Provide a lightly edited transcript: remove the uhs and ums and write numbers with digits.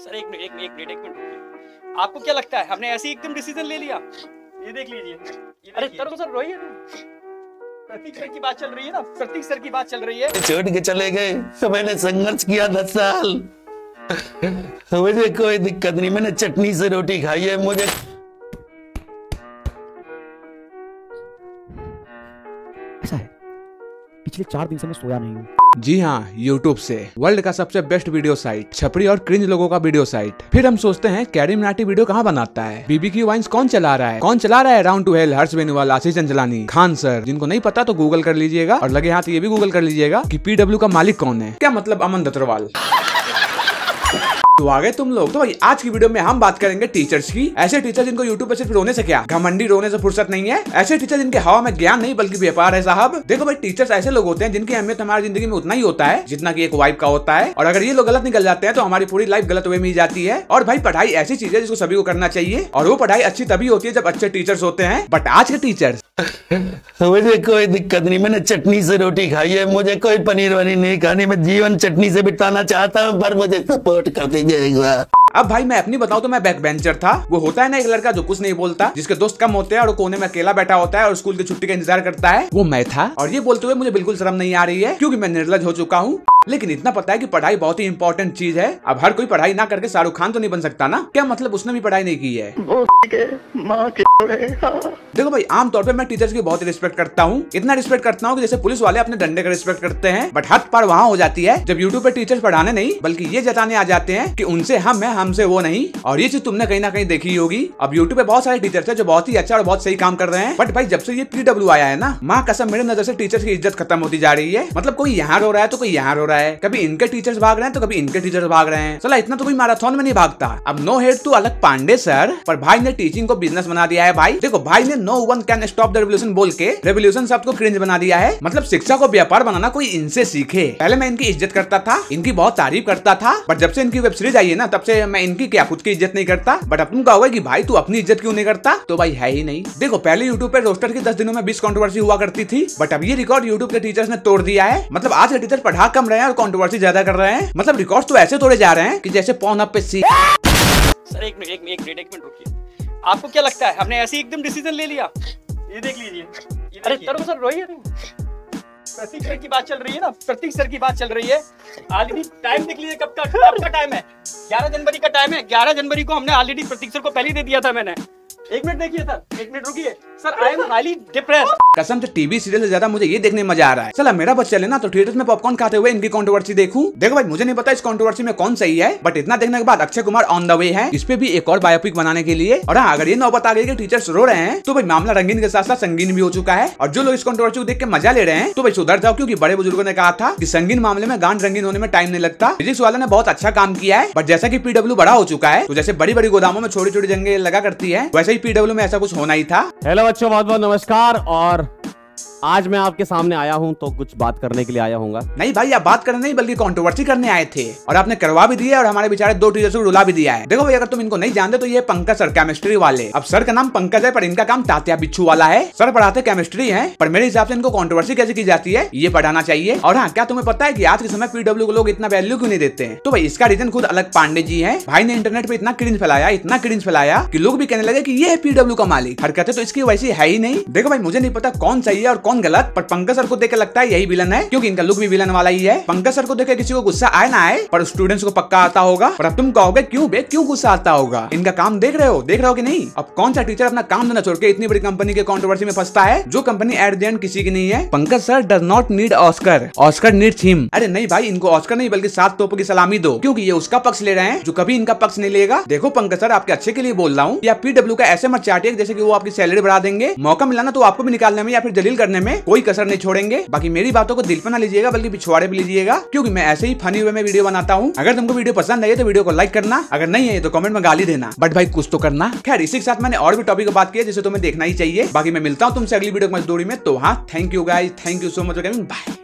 Sir एक minute रुकिए। आपको क्या लगता है हमने ऐसे ही एकदम डिसीजन ले लिया? ये देख लीजिए। अरे तरुण सर रोइए ना, प्रतीक सर की बात चल रही है ना, प्रतीक सर की बात चल रही है। छोड़ के चले गए तो मैंने संघर्ष किया 10 साल। मुझे कोई दिक्कत नहीं, मैंने चटनी से रोटी खाई है। मुझे ऐसा है पिछले 4 दिन से मैं सोया नहीं हूँ। जी हाँ, YouTube से वर्ल्ड का सबसे बेस्ट वीडियो साइट, छपरी और क्रिंज लोगों का वीडियो साइट। फिर हम सोचते हैं कैरी मिनाटी वीडियो कहाँ बनाता है, BBQ वाइन्स कौन चला रहा है, Round Two Hell, Harsh Beniwal, Ashish Chanchlani, Khan sir. जिनको नहीं पता तो गूगल कर लीजिएगा, और लगे हाथ ये भी गूगल कर लीजिएगा कि PW का मालिक कौन है। क्या मतलब अमन दत्तरवाल। तो आ गए तुम लोग। तो भाई आज की वीडियो में हम बात करेंगे टीचर्स की। ऐसे टीचर जिनको यूट्यूब पे सिर्फ रोने से क्या, घमंडी रोने से फुर्सत नहीं है। ऐसे टीचर जिनके हवा में ज्ञान नहीं बल्कि व्यापार है साहब। देखो भाई, टीचर्स ऐसे लोग होते हैं जिनकी अहमियत हमारी जिंदगी में उतना ही होता है जितना कि एक वाइफ का होता है। और अगर ये लोग गलत निकल जाते हैं तो हमारी पूरी लाइफ गलत वे में ही जाती है। और भाई पढ़ाई ऐसी चीज है जिसको सभी को करना चाहिए, और वो पढ़ाई अच्छी तभी होती है जब अच्छे टीचर्स होते हैं। बट आज के टीचर्स मुझे कोई दिक्कत नहीं, मैंने चटनी से रोटी खाई है। मुझे कोई पनीर वनीर नहीं खानी, मैं जीवन चटनी से बिताना चाहता हूँ, पर मुझे सपोर्ट कर दीजिएगा। अब भाई मैं अपनी बताऊं तो मैं बैक बेंचर था। वो होता है ना एक लड़का जो कुछ नहीं बोलता, जिसके दोस्त कम होते हैं और वो कोने में अकेला बैठा होता है और स्कूल की छुट्टी का इंतजार करता है, वो मैं था। और ये बोलते हुए मुझे बिल्कुल शर्म नहीं आ रही है क्योंकि मैं निर्लज हो चुका हूँ। लेकिन इतना पता है कि पढ़ाई बहुत ही इंपॉर्टेंट चीज है। अब हर कोई पढ़ाई ना करके शाहरुख खान तो नहीं बन सकता ना। क्या मतलब उसने भी पढ़ाई नहीं की है। देखो भाई, आमतौर पे मैं टीचर्स की बहुत रिस्पेक्ट करता हूँ। इतना रिस्पेक्ट करता हूँ कि जैसे पुलिस वाले अपने डंडे का रिस्पेक्ट करते हैं। बट हद पार वहाँ हो जाती है जब यूट्यूब पे टीचर्स पढ़ाने नहीं बल्कि ये जताने आ जाते हैं कि उनसे हम है, हमसे वो नहीं। और ये चीज तुमने कहीं ना कहीं देखी होगी। अब यूट्यूब पे बहुत सारे टीचर्स है जो बहुत ही अच्छा और बहुत सही काम कर रहे हैं। बट भाई जब से ये PW आया है ना, माँ कसम मेरे नजर से टीचर्स की इज्जत खत्म होती जा रही है। मतलब कोई यहाँ रो रहा है तो कोई यहाँ रो रहा है, कभी इनके टीचर्स भाग रहे हैं तो कभी इनके टीचर्स भाग रहे हैं। चला इतना तो कोई मैराथन में नहीं भागता। अब नो हेड टू अलग पांडे सर, पर भाई ने टीचिंग को बिजनेस बना दिया है। भाई देखो, भाई ने no one can stop the revolution बोल के रेवोल्यूशन शब्द को क्रिंज बना दिया है। मतलब शिक्षा को व्यापार बनाना कोई इनसे सीखे। पहले मैं इनकी इज्जत करता था, इनकी बहुत तारीफ करता था, बट जब से इनकी वेब सीरीज आई है ना, तब से मैं इनकी क्या खुद की इज्जत नहीं करता। बट अब तुम कहोगे कि भाई तू अपनी इज्जत क्यों नहीं करता, तो भाई है ही नहीं। देखो, पहले यूट्यूब पे रोस्टर की 10 दिनों में 20 कंट्रोवर्सी हुआ करती थी, बट अब ये रिकॉर्ड यूट्यूब के टीचर्स ने तोड़ दिया है। मतलब आज के टीचर पढ़ा कम रहे हैं और कंट्रोवर्सी ज्यादा कर रहे हैं। मतलब रिकॉर्ड तो ऐसे तोड़े जा रहे हैं कि जैसे पॉन अप पे सी। सर एक मिनट रुकिए। आपको क्या लगता है हमने ऐसे ही एकदम डिसीजन ले लिया? ये देख लीजिए। अरे तरुण सर रोइए ना, प्रतीक सर की बात चल रही है ना, प्रतीक सर की बात चल रही है। ऑलरेडी टाइम देख लीजिए, कब का टाइम है, 11 जनवरी का टाइम है। 11 जनवरी को हमने ऑलरेडी प्रतीक सर को पहले दे दिया था मैंने। एक मिनट देखिए सर, एक मिनट रुकिए sir, I am highly depressed. कसम से टीवी सीरियल से ज्यादा मुझे ये देखने में मजा आ रहा है। चला मेरा बच्चा लेना तो थिएटर में पॉपकॉर्न खाते हुए इनकी कंट्रोवर्सी देखूं। देखो भाई, मुझे नहीं पता इस कंट्रोवर्सी में कौन सही है, बट इतना देखने के बाद Akshay Kumar on the way है इस पे भी एक और बायोपिक बनाने के लिए। और हाँ, अगर ये नौबत आ गई कि टीचर्स रो रहे हैं तो भाई मामला रंगीन के साथ साथ संगीन भी हो चुका है। और जो लोग इस कंट्रोवर्सी को देख के मजा ले रहे हैं तो भाई सुधर जाओ, क्योंकि बड़े बुजुर्गों ने कहा था कि संगीन मामले में गांड रंगीन होने में टाइम नहीं लगता। फिजिक्स वाला ने बहुत अच्छा काम किया है, बट जैसा कि PW बड़ा हो चुका है तो जैसे बड़ी बड़ी गोदामों में छोटी छोटी जंगें लगा करती है, वैसे ही PW में ऐसा कुछ होना ही था। हेलो बच्चों, बहुत बहुत नमस्कार। और आज मैं आपके सामने आया हूं तो कुछ बात करने के लिए आया हूँगा। नहीं भाई, आप बात करने नहीं बल्कि कंट्रोवर्सी करने आए थे, और आपने करवा भी दिया और हमारे बेचारे 2 टीचर्स को रुला भी दिया है। देखो भाई, अगर तुम इनको नहीं जानते तो ये पंकज सर, केमिस्ट्री वाले। अब सर का नाम पंकज है पर इनका काम तात्या बिच्छू वाला है। सर पढ़ाते केमिस्ट्री है, पर मेरे हिसाब से इनको कंट्रोवर्सी कैसे की जाती है ये पढ़ाना चाहिए। और हाँ, क्या तुम्हें पता है कि आज के समय PW को लोग इतना वैल्यू क्यों नहीं देते हैं? तो भाई इसका रीजन खुद अलग पांडे जी है। भाई ने इंटरनेट पे इतना क्रिंज फैलाया कि लोग भी कहने लगे कि ये है PW का मालिक। हरकतें तो इसकी वैसी है ही नहीं। देखो भाई, मुझे नहीं पता कौन सही है और कौन गलत, पर पंकज सर को देख के लगता है यही विलन है, क्योंकि इनका लुक भी विलन वाला ही है। पंकज सर को देख के किसी को गुस्सा आए ना आए, पर स्टूडेंट्स को पक्का आता होगा। और अब तुम कहोगे क्यों बे, क्यों गुस्सा आता होगा? इनका काम देख रहे हो कि नहीं? अब कौन सा टीचर अपना काम धंधा छोड़ के इतनी बड़ी कंपनी के कंट्रोवर्सी में फंसता है, जो कंपनी एट द एंड किसी की नहीं है? Pankaj sir does not need Oscar, Oscar needs him. अरे नहीं भाई, इनको ऑस्कर नहीं बल्कि 7 तोपों की सलामी दो, क्योंकि ये उसका पक्ष ले रहे हैं जो कभी इनका पक्ष नहीं लेगा। देखो पंकज सर, आपके अच्छे के लिए बोल रहा हूँ, या PW का ऐसे मत चाटिए जैसे कि वो आपकी सैलरी बढ़ा देंगे। मौका मिला ना तो आपको भी निकालने में या फिर जलील करने में कोई कसर नहीं छोड़ेंगे। बाकी मेरी बातों को दिल पे ना लीजिएगा बल्कि पिछवाड़े पे लीजिएगा, क्योंकि मैं ऐसे ही फनी वे में वीडियो बनाता हूँ। अगर तुमको वीडियो पसंद आई तो वीडियो को लाइक करना, अगर नहीं है तो कमेंट में गाली देना, बट भाई कुछ तो करना। खैर, इसी के साथ मैंने और भी टॉपिक की बात की है जिसे तुम्हें देखना ही चाहिए। बाकी मैं मिलता हूँ तुमसे अगली वीडियो की मजदूरी में। तो हाँ, thank you guys, thank you so much for coming, bye.